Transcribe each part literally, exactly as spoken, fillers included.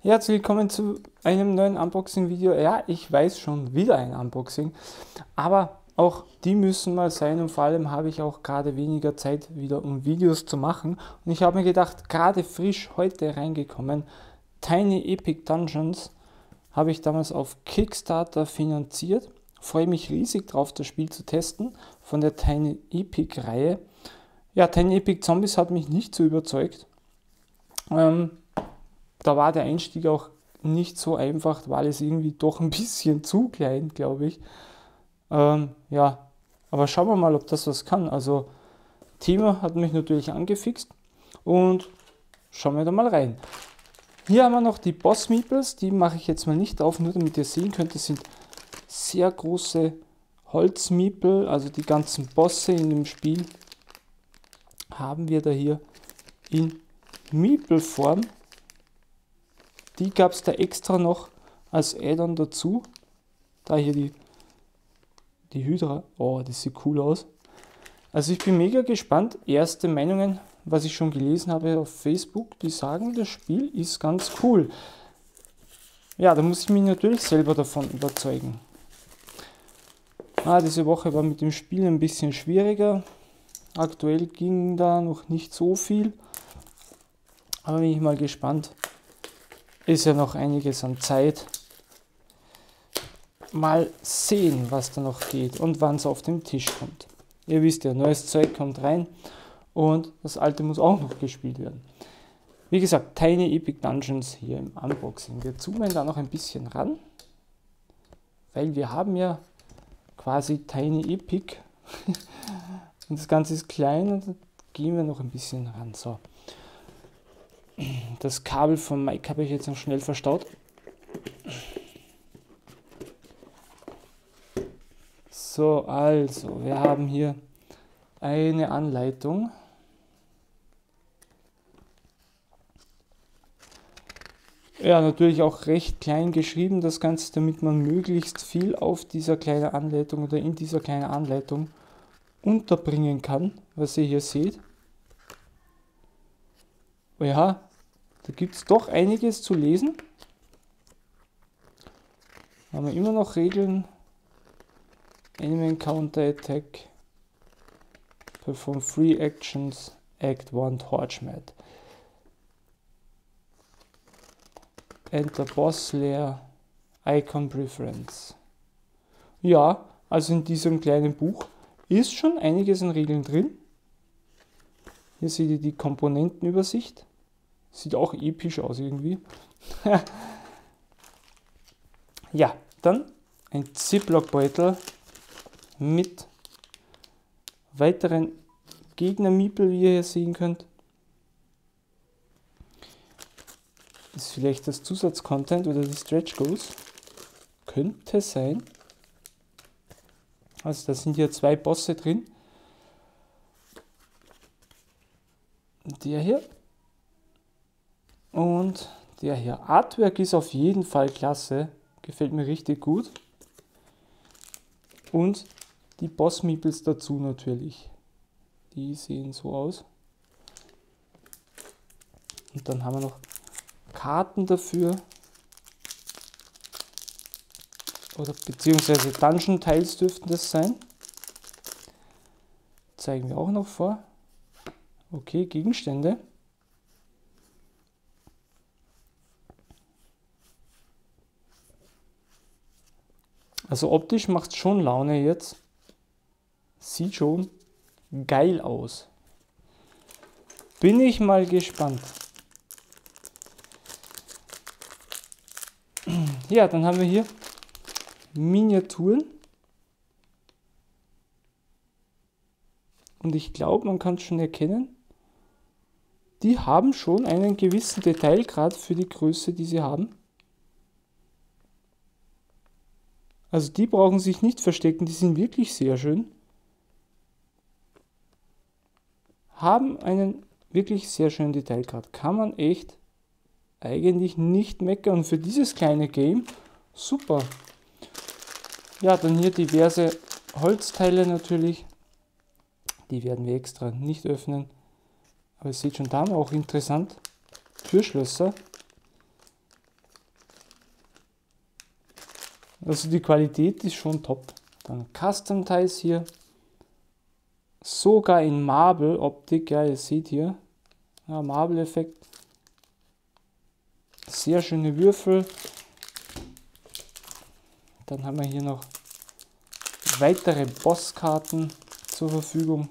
Herzlich willkommen zu einem neuen Unboxing-Video. Ja, ich weiß schon, wieder ein Unboxing, aber auch die müssen mal sein und vor allem habe ich auch gerade weniger Zeit wieder, um Videos zu machen. Und ich habe mir gedacht, gerade frisch heute reingekommen, Tiny Epic Dungeons habe ich damals auf Kickstarter finanziert. Freue mich riesig drauf, das Spiel zu testen von der Tiny Epic Reihe. Ja, Tiny Epic Zombies hat mich nicht so überzeugt. Ähm, Da war der Einstieg auch nicht so einfach, weil es irgendwie doch ein bisschen zu klein, glaube ich. Ähm, ja, aber schauen wir mal, ob das was kann. Also, Thema hat mich natürlich angefixt und schauen wir da mal rein. Hier haben wir noch die Boss Meeples, die mache ich jetzt mal nicht auf, nur damit ihr sehen könnt, das sind sehr große Holzmiepel, also die ganzen Bosse in dem Spiel haben wir da hier in Meeple-Form. Die gab es da extra noch als Add-on dazu. Da hier die, die Hydra. Oh, das sieht cool aus. Also ich bin mega gespannt. Erste Meinungen, was ich schon gelesen habe auf Facebook, die sagen, das Spiel ist ganz cool. Ja, da muss ich mich natürlich selber davon überzeugen. Ah, diese Woche war mit dem Spiel ein bisschen schwieriger. Aktuell ging da noch nicht so viel. Aber bin ich mal gespannt. Ist ja noch einiges an Zeit. Mal sehen, was da noch geht und wann es auf den Tisch kommt. Ihr wisst ja, neues Zeug kommt rein und das alte muss auch noch gespielt werden. Wie gesagt, Tiny Epic Dungeons hier im Unboxing. Wir zoomen da noch ein bisschen ran, weil wir haben ja quasi Tiny Epic und das Ganze ist klein und dann gehen wir noch ein bisschen ran. So. Das Kabel vom Mic habe ich jetzt noch schnell verstaut. So, also, wir haben hier eine Anleitung. Ja, natürlich auch recht klein geschrieben, das Ganze, damit man möglichst viel auf dieser kleinen Anleitung oder in dieser kleinen Anleitung unterbringen kann, was ihr hier seht. Ja, da gibt es doch einiges zu lesen. Haben wir immer noch Regeln. Enemy Counter Attack. Perform Free Actions. Act one Torchmat. Enter Boss Lair. Icon Preference. Ja, also in diesem kleinen Buch ist schon einiges an Regeln drin. Hier seht ihr die Komponentenübersicht. Sieht auch episch aus irgendwie. Ja, dann ein Ziploc-Beutel mit weiteren Gegner-Miepel, wie ihr hier sehen könnt. Das ist vielleicht das Zusatzcontent oder die Stretch Goals. Könnte sein. Also da sind hier zwei Bosse drin. Der hier. Und der hier. Artwork ist auf jeden Fall klasse. Gefällt mir richtig gut. Und die Boss Meeples dazu natürlich. Die sehen so aus. Und dann haben wir noch Karten dafür. Oder beziehungsweise Dungeon Tiles dürften das sein. Zeigen wir auch noch vor. Okay, Gegenstände. Also optisch macht es schon Laune jetzt. Sieht schon geil aus. Bin ich mal gespannt. Ja, dann haben wir hier Miniaturen. Und ich glaube, man kann es schon erkennen. Die haben schon einen gewissen Detailgrad für die Größe, die sie haben. Also die brauchen sich nicht verstecken, die sind wirklich sehr schön. Haben einen wirklich sehr schönen Detailgrad. Kann man echt eigentlich nicht meckern. Und für dieses kleine Game super. Ja, dann hier diverse Holzteile natürlich. Die werden wir extra nicht öffnen. Aber ihr seht schon, da haben wir auch interessant. Türschlösser. Also die Qualität ist schon top. Dann Custom Ties hier. Sogar in Marble Optik, ja, ihr seht hier. Ja, Marble Effekt. Sehr schöne Würfel. Dann haben wir hier noch weitere Bosskarten zur Verfügung.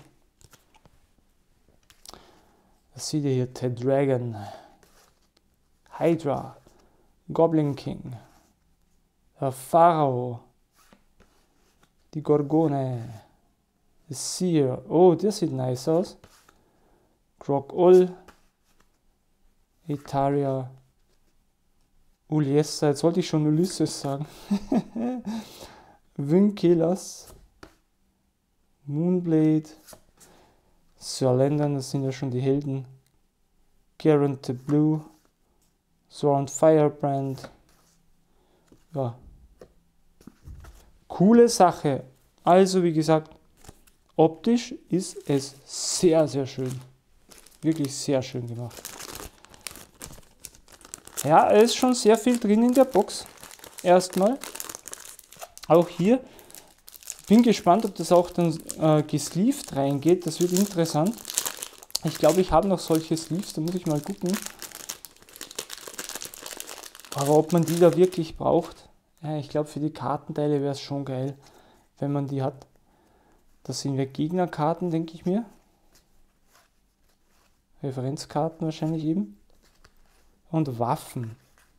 Das seht ihr hier, The Dragon, Hydra, Goblin King, der Pharao, die Gorgone, the Seer, oh, das sieht nice aus, Grog-Ol, Etaria, Uliessa, jetzt wollte ich schon Ulysses sagen, Vinkelas, Moonblade, Sir Landon, das sind ja schon die Helden, Geraint the Blue, Zorn Firebrand, ja, coole Sache. Also wie gesagt, optisch ist es sehr, sehr schön, wirklich sehr schön gemacht. Ja, es ist schon sehr viel drin in der Box, erstmal. Auch hier, bin gespannt, ob das auch dann äh, gesleeved reingeht, das wird interessant. Ich glaube, ich habe noch solche Sleeves, da muss ich mal gucken. Aber ob man die da wirklich braucht, ja, ich glaube für die Kartenteile wäre es schon geil, wenn man die hat. Das sind wir Gegnerkarten, denke ich mir. Referenzkarten wahrscheinlich eben. Und Waffen.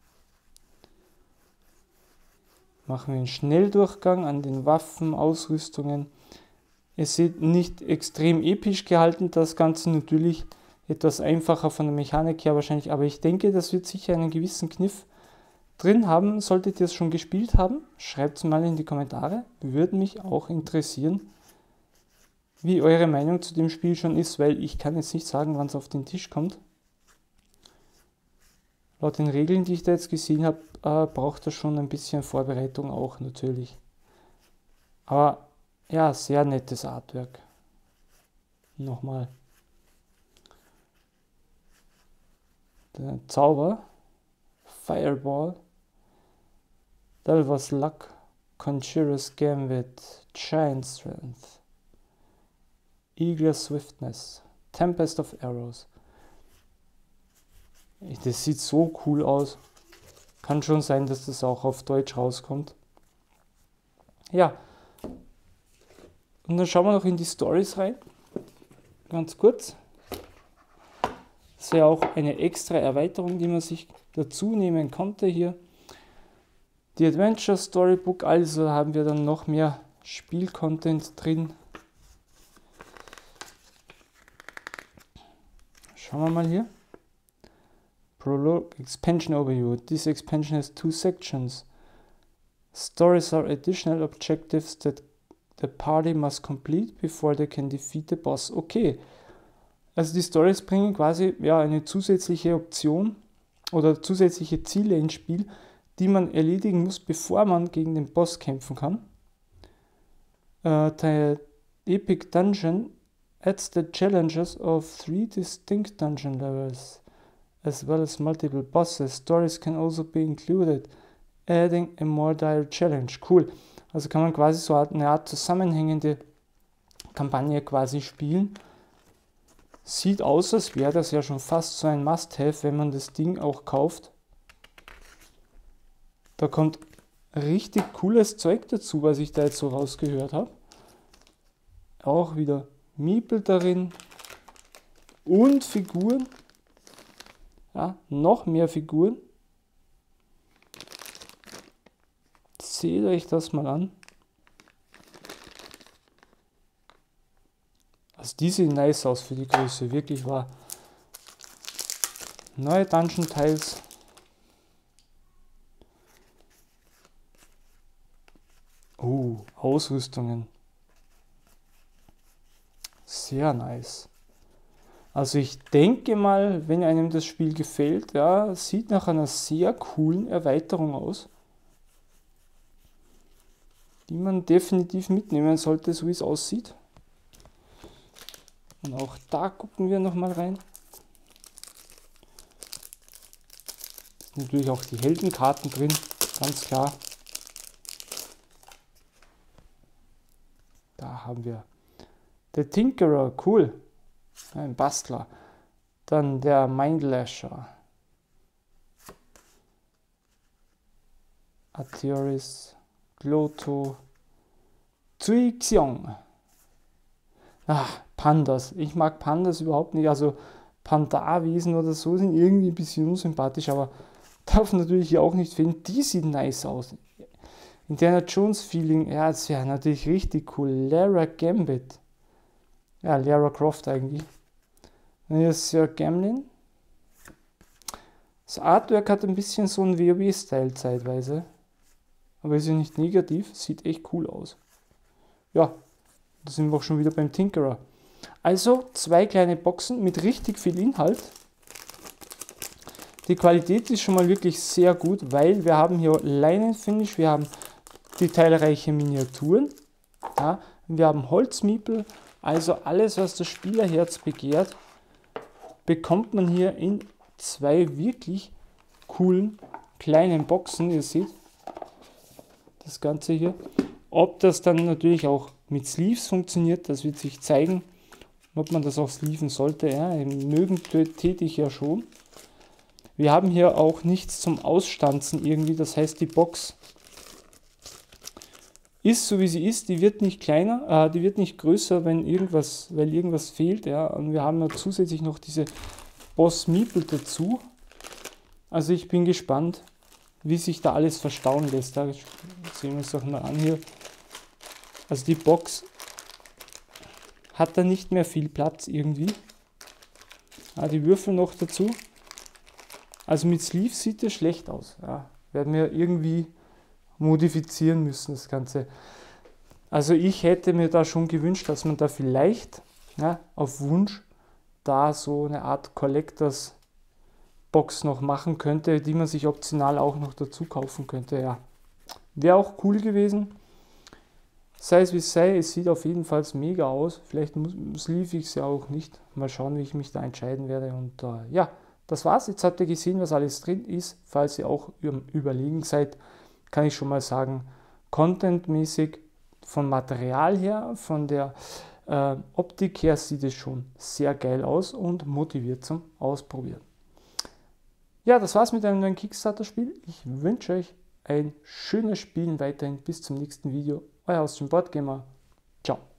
Machen wir einen Schnelldurchgang an den Waffen, Ausrüstungen. Es ist nicht extrem episch gehalten, das Ganze natürlich etwas einfacher von der Mechanik her wahrscheinlich, aber ich denke, das wird sicher einen gewissen Kniff drin haben. Solltet ihr es schon gespielt haben, schreibt es mal in die Kommentare. Würde mich auch interessieren, wie eure Meinung zu dem Spiel schon ist, weil ich kann jetzt nicht sagen, wann es auf den Tisch kommt. Laut den Regeln, die ich da jetzt gesehen habe, äh, braucht das schon ein bisschen Vorbereitung auch natürlich. Aber ja, sehr nettes Artwork. Nochmal. Der Zauber. Fireball. Delver's Luck. Conjurer's Gambit. Giant Strength. Eagle's Swiftness. Tempest of Arrows. Das sieht so cool aus. Kann schon sein, dass das auch auf Deutsch rauskommt. Ja. Und dann schauen wir noch in die Stories rein. Ganz kurz. Das ist ja auch eine extra Erweiterung, die man sich dazu nehmen konnte hier. Die Adventure Storybook, also haben wir dann noch mehr Spielcontent drin. Schauen wir mal hier. Prologue Expansion Overview. This expansion has two sections. Stories are additional objectives that the party must complete before they can defeat the boss. Okay, also die Stories bringen quasi ja, eine zusätzliche Option oder zusätzliche Ziele ins Spiel, die man erledigen muss, bevor man gegen den Boss kämpfen kann. Uh, the Epic Dungeon adds the challenges of three distinct dungeon levels, as well as multiple bosses. Stories can also be included, adding a more dire challenge. Cool. Also kann man quasi so eine Art zusammenhängende Kampagne quasi spielen. Sieht aus, als wäre das ja schon fast so ein Must-Have, wenn man das Ding auch kauft. Da kommt richtig cooles Zeug dazu, was ich da jetzt so rausgehört habe. Auch wieder Meeple darin und Figuren. Ja, noch mehr Figuren. Seht euch das mal an. Also die sehen nice aus für die Größe, wirklich wahr. Neue Dungeon Tiles. Oh, Ausrüstungen. Sehr nice. Also ich denke mal, wenn einem das Spiel gefällt, ja, sieht nach einer sehr coolen Erweiterung aus, die man definitiv mitnehmen sollte, so wie es aussieht. Und auch da gucken wir nochmal rein. Ist natürlich auch die Heldenkarten drin, ganz klar. haben wir The Tinkerer, cool, ein Bastler. Dann der Mindlasher, Arteris, Gloto, Zuixiong. Ach, Pandas. Ich mag Pandas überhaupt nicht. Also Pandawesen oder so sind irgendwie ein bisschen unsympathisch, aber darf natürlich auch nicht fehlen. Die sieht nice aus. Indiana Jones Feeling, ja, das wäre natürlich richtig cool. Lara Gambit. Ja, Lara Croft eigentlich. Und hier ist Sir Gamlin. Das Artwork hat ein bisschen so einen WoW-Style zeitweise. Aber ist ja nicht negativ, sieht echt cool aus. Ja, da sind wir auch schon wieder beim Tinkerer. Also zwei kleine Boxen mit richtig viel Inhalt. Die Qualität ist schon mal wirklich sehr gut, weil wir haben hier Leinenfinish, wir haben detailreiche Miniaturen, ja, wir haben Holzmiepel, also alles, was das Spielerherz begehrt, bekommt man hier in zwei wirklich coolen kleinen Boxen. Ihr seht das Ganze hier. Ob das dann natürlich auch mit Sleeves funktioniert, das wird sich zeigen. Ob man das auch sleeven sollte, ja, mögen täte ich ja schon. Wir haben hier auch nichts zum Ausstanzen irgendwie, das heißt die Box ist so wie sie ist, die wird nicht kleiner, äh, die wird nicht größer, wenn irgendwas, weil irgendwas fehlt, ja. Und wir haben ja zusätzlich noch diese Boss Meeple dazu. Also ich bin gespannt, wie sich da alles verstauen lässt. Da sehen wir uns doch mal an hier. Also die Box hat da nicht mehr viel Platz irgendwie. Ah, die Würfel noch dazu. Also mit Sleeve sieht das schlecht aus. Ja, werden wir irgendwie modifizieren müssen, das Ganze. Also ich hätte mir da schon gewünscht, dass man da vielleicht, ja, auf Wunsch da so eine Art Collectors Box noch machen könnte, die man sich optional auch noch dazu kaufen könnte. Ja, wäre auch cool gewesen. Sei es wie es sei, es sieht auf jeden Fall mega aus. Vielleicht sleeve ich es ja auch nicht. Mal schauen, wie ich mich da entscheiden werde. Und äh, ja, das war's. Jetzt habt ihr gesehen, was alles drin ist. Falls ihr auch überlegen seid, kann ich schon mal sagen, contentmäßig vom Material her, von der äh, Optik her sieht es schon sehr geil aus und motiviert zum Ausprobieren. Ja, das war's mit einem neuen Kickstarter-Spiel. Ich wünsche euch ein schönes Spielen weiterhin. Bis zum nächsten Video. Euer Austrian Board Gamer. Ciao.